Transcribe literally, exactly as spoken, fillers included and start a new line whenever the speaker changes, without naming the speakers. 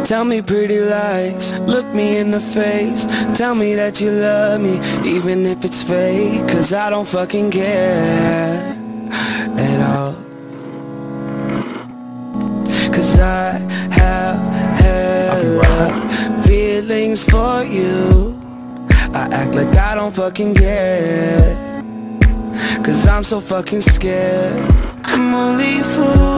Tell me pretty lies, look me in the face. Tell me that you love me, even if it's fake. Cause I don't fucking care at all. Cause I have hella feelings for you. I act like I don't fucking care, cause I'm so fucking scared. I'm only a fool